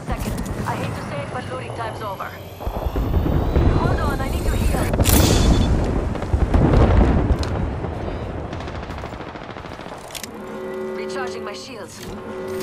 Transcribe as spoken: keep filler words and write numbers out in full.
second. I hate to say it, but looting time's over. Hold on, I need to heal. Recharging my shields.